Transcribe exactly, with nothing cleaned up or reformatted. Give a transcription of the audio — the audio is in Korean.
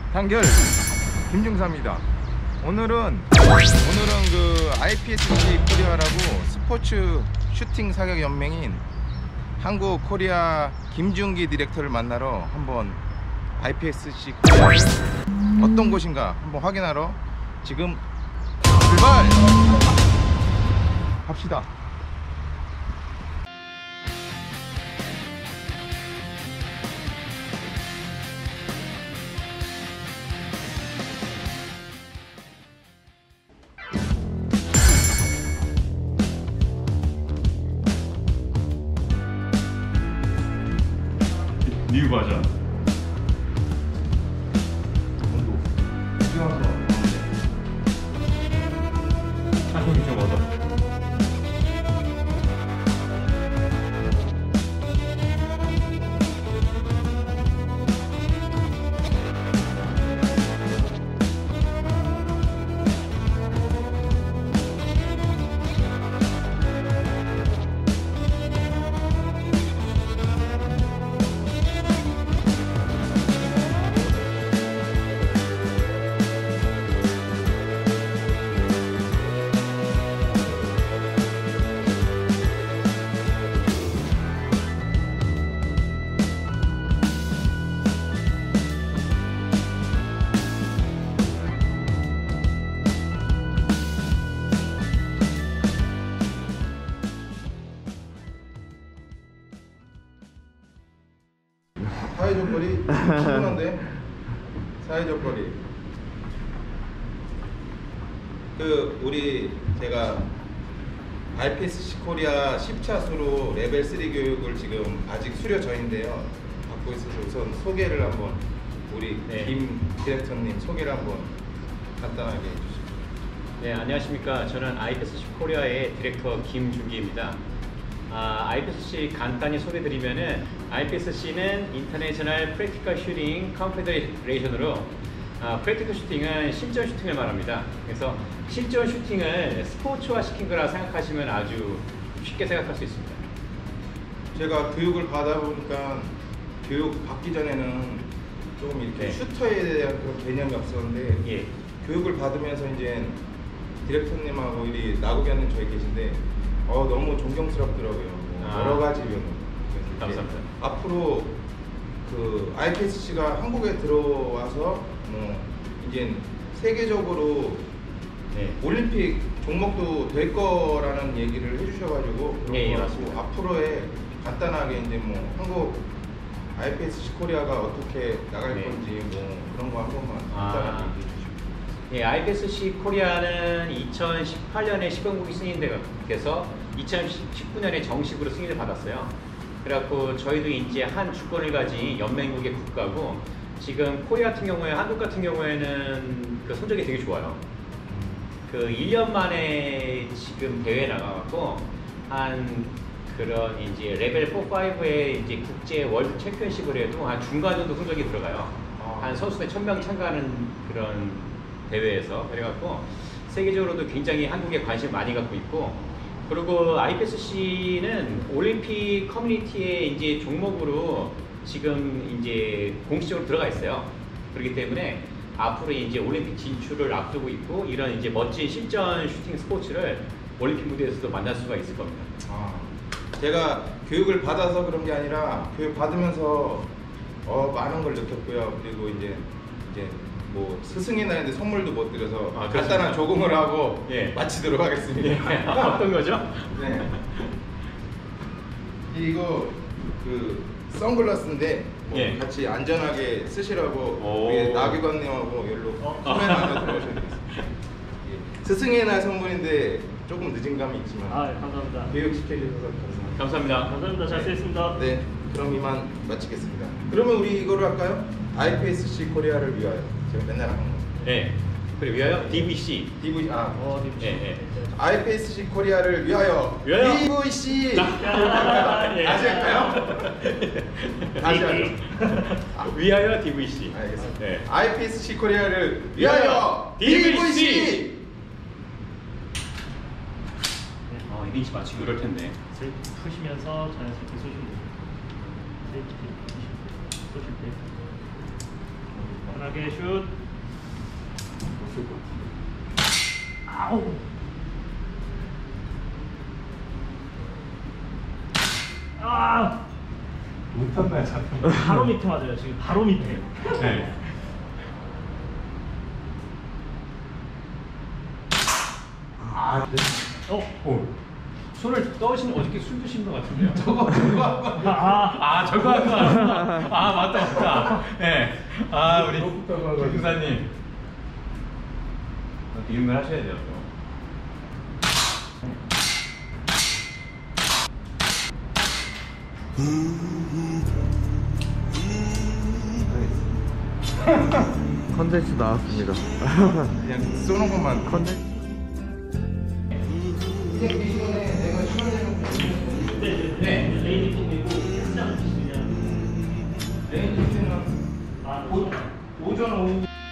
단결 김중사입니다. 오늘은 오늘은 그 아이피에스씨 코리아라고 스포츠 슈팅 사격 연맹인 한국 코리아 김준기 디렉터를 만나러 한번 아이피에스씨 코리아를 어떤 곳인가 한번 확인하러 지금 출발! 갑시다. 뉴 버전. 온도. 이어서. 한국이 좀 얻어. 사회적 거리 충분한데? 사회적 거리. 그 우리 제가 아이피에스씨 코리아 십 차수로 레벨 삼 교육을 지금 아직 수료 전인데요. 받고 있어서 우선 소개를 한번 우리 네. 김 디렉터님 소개를 한번 간단하게 해주시죠. 네, 안녕하십니까. 저는 아이피에스씨 코리아의 디렉터 김준기입니다. 아, 아이피에스씨 간단히 소개드리면은 아이피에스씨는 인터내셔널 프랙티컬 슈팅 컨페더레이션으로 아, 프랙티컬 슈팅은 실전 슈팅을 말합니다. 그래서 실전 슈팅을 스포츠화 시킨 거라 생각하시면 아주 쉽게 생각할 수 있습니다. 제가 교육을 받아보니까 교육 받기 전에는 조금 이렇게 네. 슈터에 대한 그런 개념이 없었는데 예. 교육을 받으면서 이제 디렉터님하고 우리 나국이님 저희 계신데 어 너무 존경스럽더라고요. 뭐 아. 여러 가지 면으로. 감사합니다. 앞으로 그 아이피에스씨가 한국에 들어와서 뭐 이제 세계적으로 네. 올림픽 종목도 될 거라는 얘기를 해주셔가지고 그런 예, 예, 거 맞습니다. 앞으로의 간단하게 이제 뭐 한국 아이피에스씨 코리아가 어떻게 나갈 네. 건지 뭐 그런 거 한 번만 아. 간단하게 얘기해 주시고. 예, 아이피에스씨 코리아는 이천십팔 년에 시범국이 승인돼서 이천십구 년에 정식으로 승인을 받았어요. 그래갖고 저희도 이제 한 주권을 가진 연맹국의 국가고 지금 코리아 같은 경우에 한국 같은 경우에는 그 성적이 되게 좋아요. 그 일 년 만에 지금 대회 나가갖고 한 그런 이제 레벨 사, 오의 이제 국제 월드 챔피언십을 해도 한 중간 정도 성적이 들어가요. 아. 한 선수들 천 명 참가하는 그런 대회에서. 그래갖고 세계적으로도 굉장히 한국에 관심 많이 갖고 있고, 그리고 아이피에스씨는 올림픽 커뮤니티의 이제 종목으로 지금 이제 공식적으로 들어가 있어요. 그렇기 때문에 앞으로 이제 올림픽 진출을 앞두고 있고, 이런 이제 멋진 실전 슈팅 스포츠를 올림픽 무대에서도 만날 수가 있을 겁니다. 아, 제가 교육을 받아서 그런 게 아니라 교육 받으면서 어, 많은 걸 느꼈고요. 그리고 이제 이제 뭐 스승의 날인데 선물도 못 드려서 아, 간단한 조공을 하고 예. 마치도록 하겠습니다. 예. 어떤 거죠? 네. 이거 그 선글라스인데 뭐 예. 같이 안전하게 쓰시라고 오. 우리 나기관님하고 여기로 어. 카메라 하나 들어오셔야 되겠습니다. 예. 스승의 날 선물인데 조금 늦은 감이 있지만 아, 네, 감사합니다. 교육 시켜주셔서 감사합니다. 감사합니다. 감사합니다. 잘 쓰겠습니다. 네, 그럼 이만 마치겠습니다. 그러면 우리 이거를 할까요? 아이피에스씨 코리아를 위하여 제가 맨날 하는 거. 네. 그리고 위하여 디브이씨. 디브이 아 어, 네. 예, 예. 아이피에스씨 코리아를 위하여, 위하여. 디브이씨 아, 예. 다시 할까요? 다시 하죠. 아, 위하여 디브이씨. 알겠습니다. 네. 아이피에스씨 코리아를 위하여 디브이씨. 디브이씨. 어, 일 인치 맞추기 이럴 텐데. 슬 푸시면서 자연스럽게 쏘시면 됩니다. 슬 푸시고 쏘실 때 편하게 슛. 아우. 아. 못한다 자꾸. 바로 밑에 맞아요. 지금 바로 밑에. 네. 아, 네. 어. 오. 손을 떠신 어저께 술 드신 것 같은데요. 저거 저거 하고. 아. 아 저거 하고. 아 맞다 맞다. 예. 네. 아 우리 김사님. 이런 걸 하셔야 돼요. 또. 컨텐츠 나왔습니다. 그냥 쏘는 것만 컨텐츠. 네. 레이디 폼이고 패스장 치시냐. 레인지는 아, 오전 오후